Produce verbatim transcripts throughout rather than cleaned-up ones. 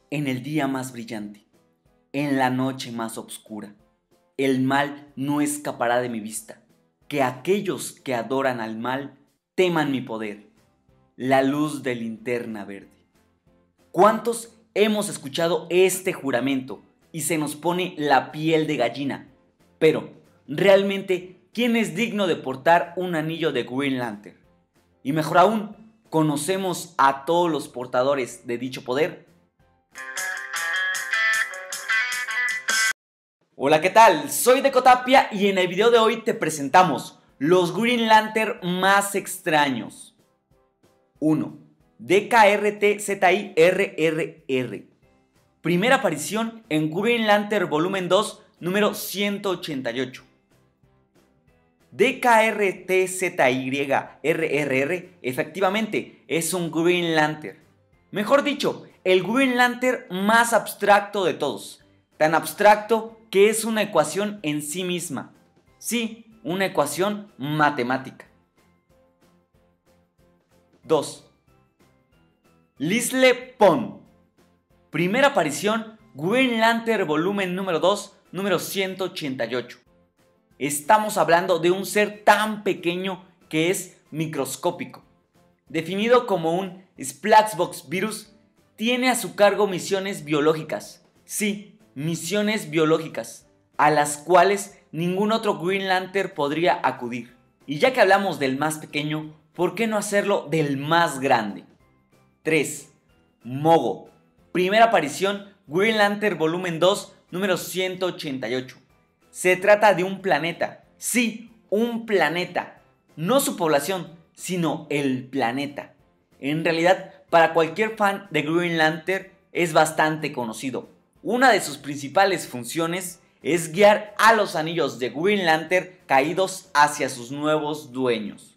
En el día más brillante, en la noche más oscura, el mal no escapará de mi vista. Que aquellos que adoran al mal teman mi poder, la luz de linterna verde. ¿Cuántos hemos escuchado este juramento y se nos pone la piel de gallina? Pero, realmente, ¿quién es digno de portar un anillo de Green Lantern? Y mejor aún, ¿conocemos a todos los portadores de dicho poder? Hola, ¿qué tal? Soy Decotapia y en el video de hoy te presentamos los Green Lantern más extraños. uno. D K R T Z I R R R. Primera aparición en Green Lantern Volumen dos, número ciento ochenta y ocho. D K R T Z Y R R R efectivamente es un Green Lantern. Mejor dicho, el Green Lantern más abstracto de todos. Tan abstracto que es una ecuación en sí misma. Sí, una ecuación matemática. dos. Lisle Pon. Primera aparición, Green Lantern Volumen número dos, número ciento ochenta y ocho. Estamos hablando de un ser tan pequeño que es microscópico. Definido como un Splaxbox virus, tiene a su cargo misiones biológicas. Sí, misiones biológicas, a las cuales ningún otro Green Lantern podría acudir. Y ya que hablamos del más pequeño, ¿por qué no hacerlo del más grande? tres. Mogo. Primera aparición, Green Lantern Volumen dos, número ciento ochenta y ocho. Se trata de un planeta. Sí, un planeta. No su población, sino el planeta. En realidad, para cualquier fan de Green Lantern es bastante conocido. Una de sus principales funciones es guiar a los anillos de Green Lantern caídos hacia sus nuevos dueños.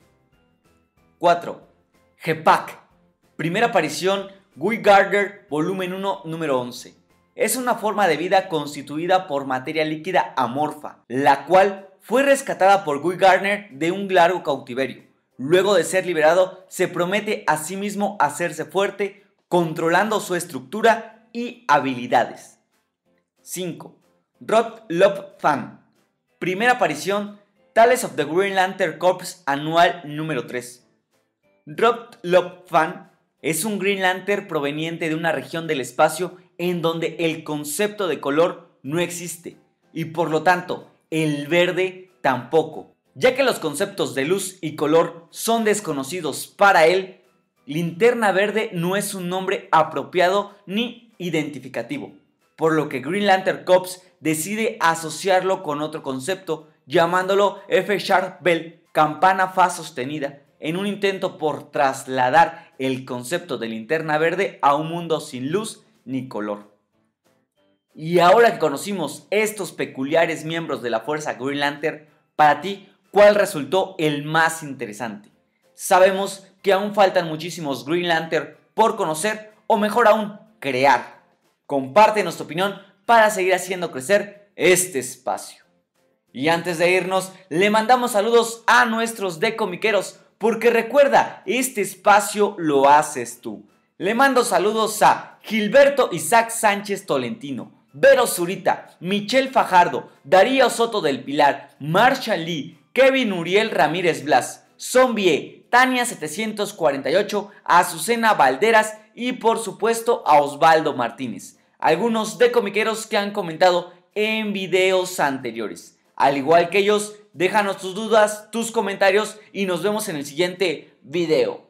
cuatro. Gepak. Primera aparición, Guy Gardner, volumen uno, número once. Es una forma de vida constituida por materia líquida amorfa, la cual fue rescatada por Guy Gardner de un largo cautiverio. Luego de ser liberado, se promete a sí mismo hacerse fuerte, controlando su estructura y habilidades. cinco. Rod Lop-Fan. Primera aparición, Tales of the Green Lantern Corps anual número tres. Rod Lop-Fan es un Green Lantern proveniente de una región del espacio en donde el concepto de color no existe y por lo tanto el verde tampoco, ya que los conceptos de luz y color son desconocidos para él. Linterna Verde no es un nombre apropiado ni identificativo, por lo que Green Lantern Corps decide asociarlo con otro concepto llamándolo F Sharp Bell, campana fa sostenida, en un intento por trasladar el concepto de Linterna Verde a un mundo sin luz ni color. Y ahora que conocimos estos peculiares miembros de la Fuerza Green Lantern, para ti, ¿cuál resultó el más interesante? Sabemos que aún faltan muchísimos Green Lantern por conocer o mejor aún, crear. Compártenos tu opinión para seguir haciendo crecer este espacio. Y antes de irnos, le mandamos saludos a nuestros decomiqueros, porque recuerda, este espacio lo haces tú. Le mando saludos a Gilberto Isaac Sánchez Tolentino, Vero Zurita, Michelle Fajardo, Darío Soto del Pilar, Marshall Lee, Kevin Uriel Ramírez Blas, Zombie, Tania setecientos cuarenta y ocho, Azucena Valderas y por supuesto a Osvaldo Martínez. Algunos decomiqueros que han comentado en videos anteriores. Al igual que ellos, déjanos tus dudas, tus comentarios y nos vemos en el siguiente video.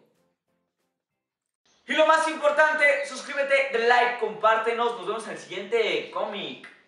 Y lo más importante, suscríbete, dale like, compártenos, nos vemos en el siguiente cómic.